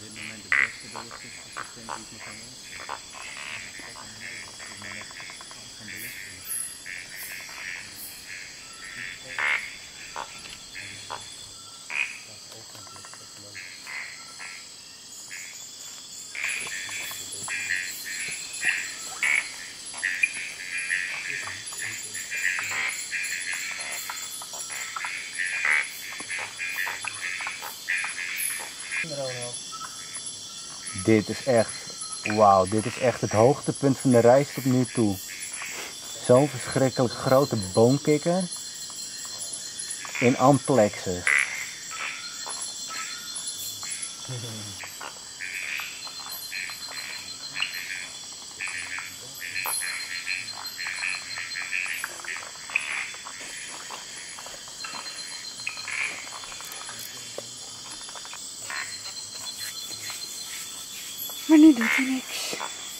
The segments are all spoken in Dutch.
dit moment de beste belichtingsassistent die ik me kan wensen. Ik ben echt alles gaan belichten. Dit is echt, wauw, dit is echt het hoogtepunt van de reis tot nu toe. Zo'n verschrikkelijk grote boomkikker in amplexus. Maar nu doet hij niks.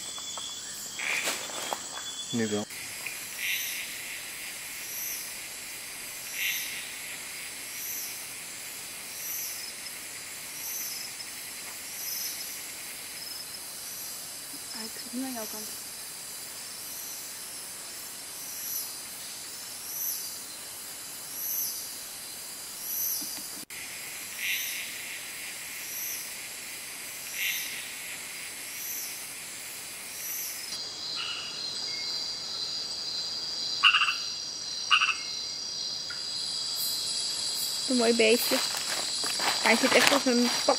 Nu wel. Ik zit nu aan jouw kant. Een mooi beestje. Hij zit echt op een pad.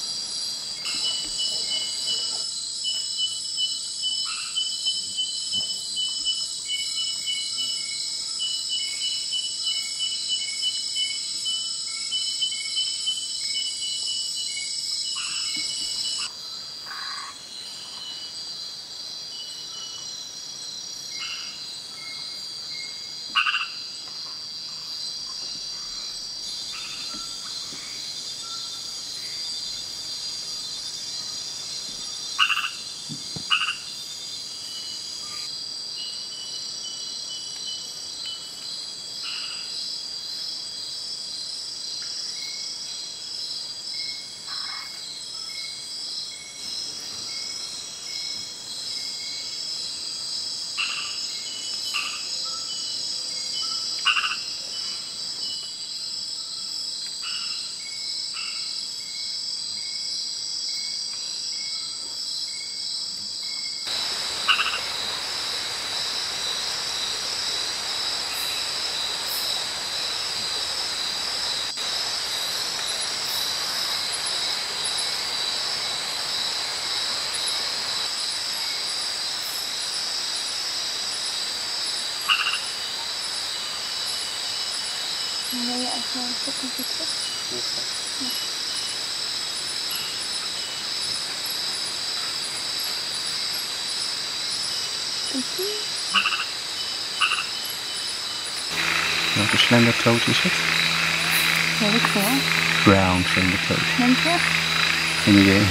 Dan wil je echt wel een stukje fietsen. Ja. Welke slendertoad is het? Weet ik veel. Brown slendertoad. Denk je? Geen idee.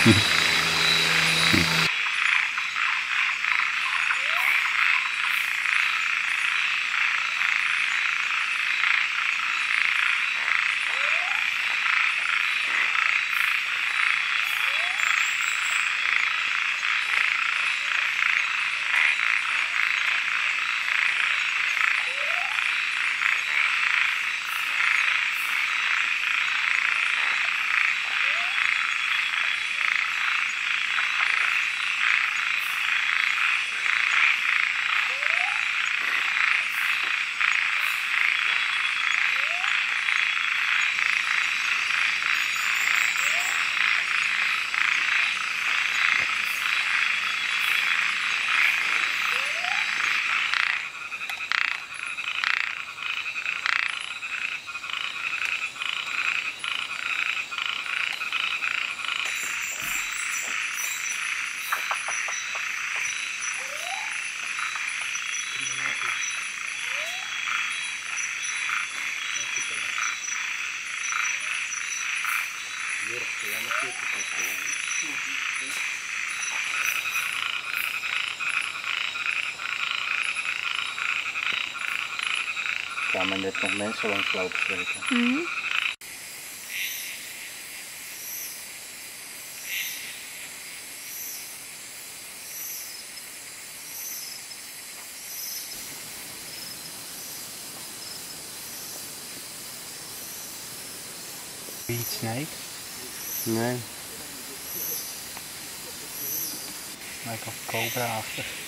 Ik kwamen net nog mensen langs lopen steken. Weed snake? Nee. Lijkt wel cobra-achtig.